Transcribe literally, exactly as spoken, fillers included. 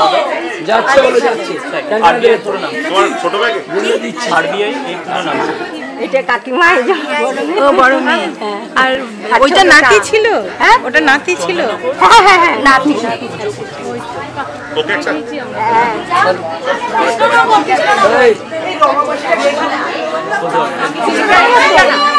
যাচ্ছে বলে যাচ্ছে আরবিআই পুরো নাম তোমার ছোট ভাইকে বলে দিচ্ছি আরবিআই এই পুরো নাম এটা কাকিমা ও বড় মেয়ে আর ওইটা নাতি ছিল হ্যাঁ ওটা নাতি ছিল হ্যাঁ হ্যাঁ হ্যাঁ নাতি ওকে একটা এই